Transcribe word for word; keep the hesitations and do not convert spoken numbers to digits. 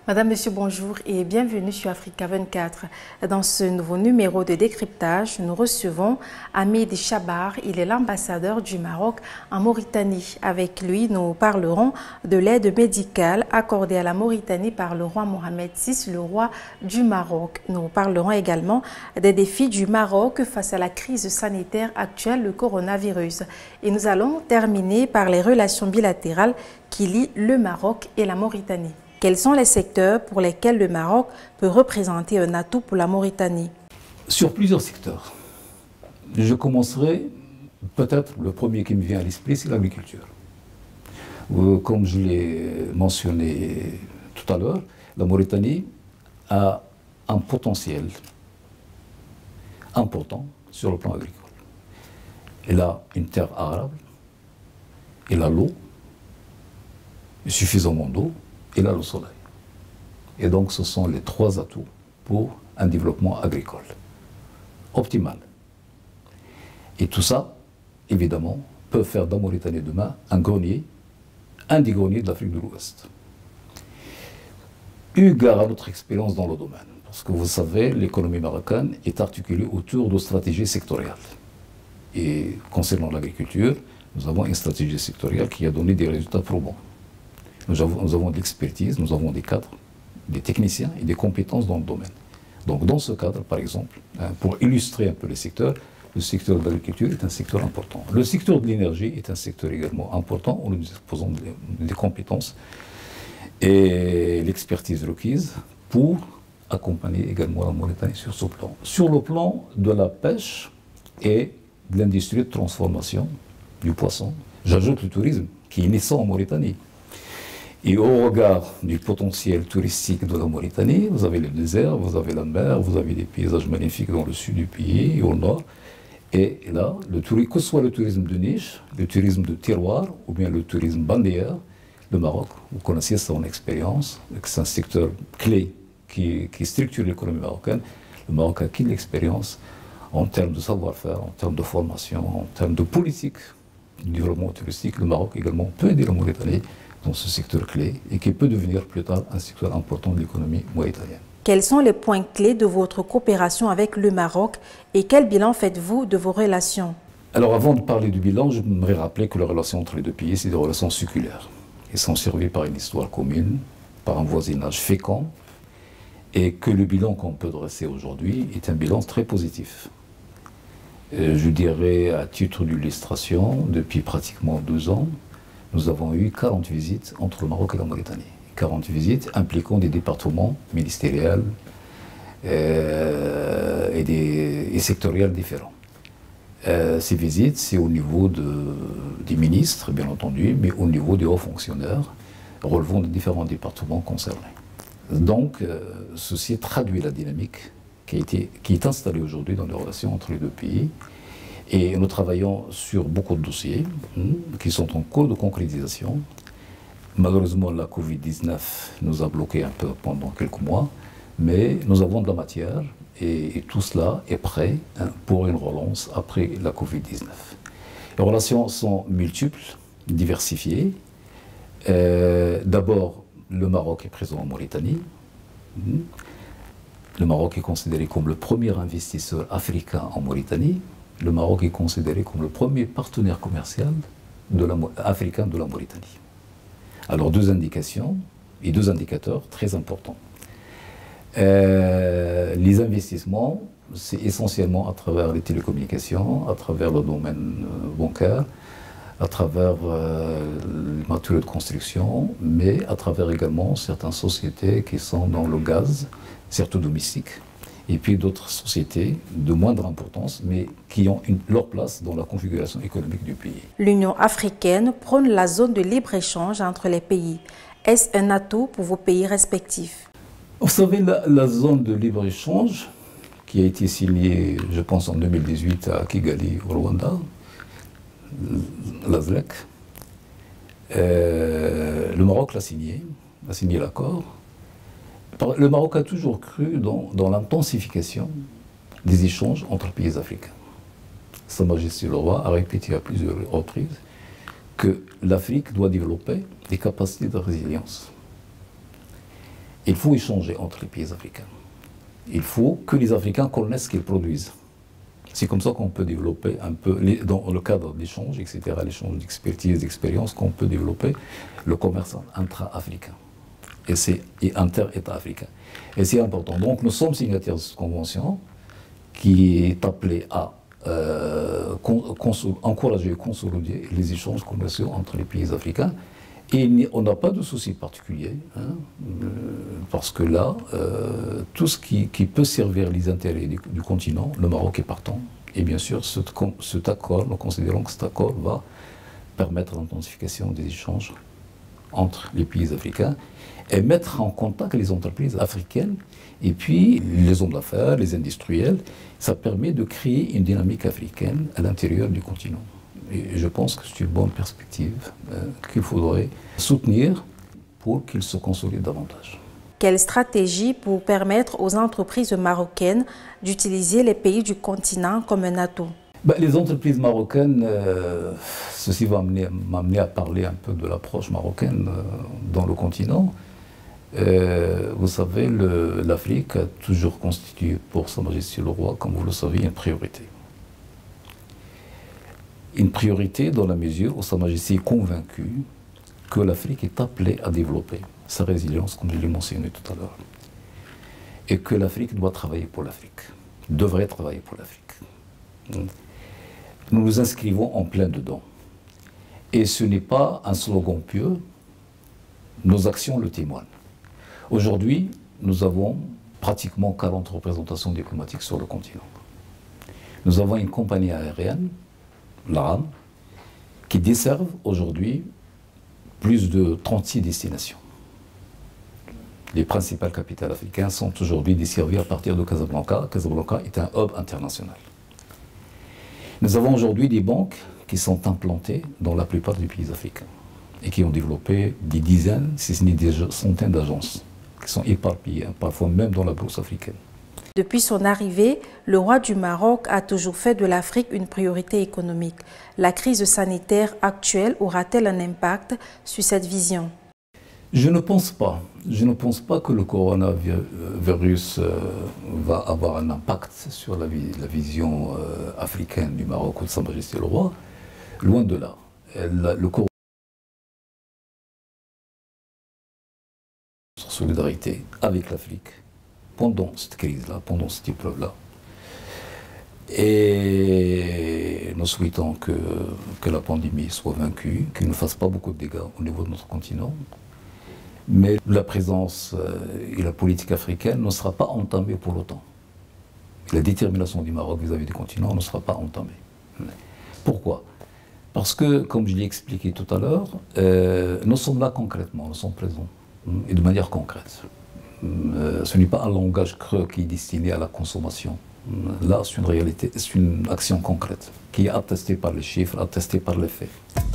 Madame, Monsieur, bonjour et bienvenue sur Africa vingt-quatre. Dans ce nouveau numéro de décryptage, nous recevons Hamid Chabar. Il est l'ambassadeur du Maroc en Mauritanie. Avec lui, nous parlerons de l'aide médicale accordée à la Mauritanie par le roi Mohamed six, le roi du Maroc. Nous parlerons également des défis du Maroc face à la crise sanitaire actuelle, le coronavirus. Et nous allons terminer par les relations bilatérales qui lient le Maroc et la Mauritanie. Quels sont les secteurs pour lesquels le Maroc peut représenter un atout pour la Mauritanie? Sur plusieurs secteurs. Je commencerai, peut-être le premier qui me vient à l'esprit, c'est l'agriculture. Comme je l'ai mentionné tout à l'heure, la Mauritanie a un potentiel important sur le plan agricole. Elle a une terre arable, elle a l'eau, suffisamment d'eau, et là le soleil. Et donc ce sont les trois atouts pour un développement agricole optimal. Et tout ça, évidemment, peut faire de la Mauritanie demain un grenier, un des greniers de l'Afrique de l'Ouest. Eu égard à notre expérience dans le domaine, parce que vous savez, l'économie marocaine est articulée autour de stratégies sectorielles. Et concernant l'agriculture, nous avons une stratégie sectorielle qui a donné des résultats probants. Nous avons, nous avons de l'expertise, nous avons des cadres, des techniciens et des compétences dans le domaine. Donc dans ce cadre, par exemple, hein, pour illustrer un peu les secteurs, le secteur de l'agriculture est un secteur important. Le secteur de l'énergie est un secteur également important où nous disposons des compétences et l'expertise requise pour accompagner également la Mauritanie sur ce plan. Sur le plan de la pêche et de l'industrie de transformation du poisson, j'ajoute le tourisme qui est naissant en Mauritanie. Et au regard du potentiel touristique de la Mauritanie, vous avez le désert, vous avez la mer, vous avez des paysages magnifiques dans le sud du pays et au nord. Et là, le tourisme, que ce soit le tourisme de niche, le tourisme de terroir ou bien le tourisme balnéaire, le Maroc, vous connaissez son expérience, c'est un secteur clé qui, qui structure l'économie marocaine. Le Maroc a acquis l'expérience en termes de savoir-faire, en termes de formation, en termes de politique du développement touristique. Le Maroc également peut aider la Mauritanie dans ce secteur clé et qui peut devenir plus tard un secteur important de l'économie mauritanienne. Quels sont les points clés de votre coopération avec le Maroc et quel bilan faites-vous de vos relations? Alors avant de parler du bilan, je voudrais rappeler que les relations entre les deux pays, c'est des relations séculaires. Elles sont servies par une histoire commune, par un voisinage fécond et que le bilan qu'on peut dresser aujourd'hui est un bilan très positif. Je dirais à titre d'illustration, depuis pratiquement deux ans, nous avons eu quarante visites entre le Maroc et la Mauritanie. quarante visites impliquant des départements ministériels euh, et, des, et sectoriels différents. Euh, ces visites, c'est au niveau de, des ministres, bien entendu, mais au niveau des hauts fonctionnaires relevant des différents départements concernés. Donc, euh, ceci traduit la dynamique qui, a été, qui est installée aujourd'hui dans les relations entre les deux pays. Et nous travaillons sur beaucoup de dossiers hein, qui sont en cours de concrétisation. Malheureusement, la Covid dix-neuf nous a bloqués un peu pendant quelques mois, mais nous avons de la matière et, et tout cela est prêt hein, pour une relance après la Covid dix-neuf. Les relations sont multiples, diversifiées. Euh, D'abord, le Maroc est présent en Mauritanie. Le Maroc est considéré comme le premier investisseur africain en Mauritanie. Le Maroc est considéré comme le premier partenaire commercial de la, africain de la Mauritanie. Alors deux indications et deux indicateurs très importants. Euh, les investissements, c'est essentiellement à travers les télécommunications, à travers le domaine bancaire, à travers euh, les matériaux de construction, mais à travers également certaines sociétés qui sont dans le gaz, surtout domestique, et puis d'autres sociétés de moindre importance, mais qui ont une, leur place dans la configuration économique du pays. L'Union africaine prône la zone de libre-échange entre les pays. Est-ce un atout pour vos pays respectifs? Vous savez, la, la zone de libre-échange, qui a été signée, je pense, en deux mille dix-huit à Kigali, au Rwanda, l'A Z L E C, euh, le Maroc l'a signé, a signé l'accord. Le Maroc a toujours cru dans, dans l'intensification des échanges entre pays africains. Sa Majesté le Roi a répété à plusieurs reprises que l'Afrique doit développer des capacités de résilience. il faut échanger entre les pays africains. Il faut que les Africains connaissent ce qu'ils produisent. C'est comme ça qu'on peut développer un peu, dans le cadre de l'échange, et cetera, l'échange d'expertise, d'expérience, qu'on peut développer le commerce intra-africain et, et inter-État africain. Et c'est important. Donc nous sommes signataires de cette convention qui est appelée à euh, encourager et consolider les échanges commerciaux entre les pays africains. Et on n'a pas de souci particulier, hein, euh, parce que là, euh, tout ce qui, qui peut servir les intérêts du, du continent, le Maroc est partant. Et bien sûr, cet, cet accord, nous considérons que cet accord va permettre l'intensification des échanges entre les pays africains et mettre en contact les entreprises africaines et puis les hommes d'affaires, les industriels. Ça permet de créer une dynamique africaine à l'intérieur du continent. Et je pense que c'est une bonne perspective euh, qu'il faudrait soutenir pour qu'il se consolide davantage. Quelle stratégie pour permettre aux entreprises marocaines d'utiliser les pays du continent comme un atout? Ben, les entreprises marocaines, euh, ceci va m'amener à parler un peu de l'approche marocaine euh, dans le continent. Euh, vous savez, l'Afrique a toujours constitué pour Sa Majesté le Roi, comme vous le savez, une priorité. Une priorité dans la mesure où Sa Majesté est convaincue que l'Afrique est appelée à développer sa résilience, comme je l'ai mentionné tout à l'heure, et que l'Afrique doit travailler pour l'Afrique, devrait travailler pour l'Afrique. Nous nous inscrivons en plein dedans. Et ce n'est pas un slogan pieux, nos actions le témoignent. Aujourd'hui, nous avons pratiquement quarante représentations diplomatiques sur le continent. Nous avons une compagnie aérienne, l'Aram, qui desservent aujourd'hui plus de trente-six destinations. Les principales capitales africaines sont aujourd'hui desservies à partir de Casablanca. Casablanca est un hub international. Nous avons aujourd'hui des banques qui sont implantées dans la plupart des pays africains et qui ont développé des dizaines, si ce n'est des centaines d'agences qui sont éparpillées, parfois même dans la bourse africaine. Depuis son arrivée, le roi du Maroc a toujours fait de l'Afrique une priorité économique. La crise sanitaire actuelle aura-t-elle un impact sur cette vision? Je ne pense pas. Je ne pense pas que le coronavirus euh, va avoir un impact sur la, la vision euh, africaine du Maroc ou de Sa Majesté le Roi. Loin de là. Elle, le coronavirus, solidarité avec l'Afrique pendant cette crise-là, pendant cette épreuve-là. Et nous souhaitons que, que la pandémie soit vaincue, qu'elle ne fasse pas beaucoup de dégâts au niveau de notre continent. Mais la présence et la politique africaine ne sera pas entamée pour autant. La détermination du Maroc vis-à-vis du continent ne sera pas entamée. Pourquoi? Parce que, comme je l'ai expliqué tout à l'heure, euh, nous sommes là concrètement, nous sommes présents, et de manière concrète. Euh, ce n'est pas un langage creux qui est destiné à la consommation. Là, c'est une réalité, c'est une action concrète qui est attestée par les chiffres, attestée par les faits.